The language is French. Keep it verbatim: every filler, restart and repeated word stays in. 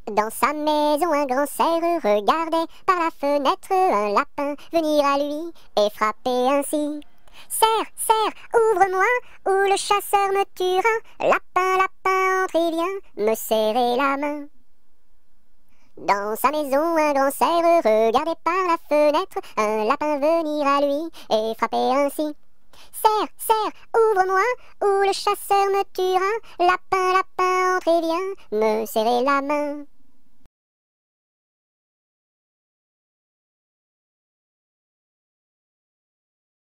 Dans sa maison, un grand cerf regardait par la fenêtre un lapin venir à lui et frapper ainsi. Cerf, cerf, ouvre-moi, ou le chasseur me tuera. Lapin, lapin, entre et viens me serrer la main. Dans sa maison, un grand cerf regardait par la fenêtre un lapin venir à lui et frapper ainsi. Cerf, cerf, ouvre-moi, ou le chasseur me tuera. Lapin, lapin, entre et viens me serrer la main.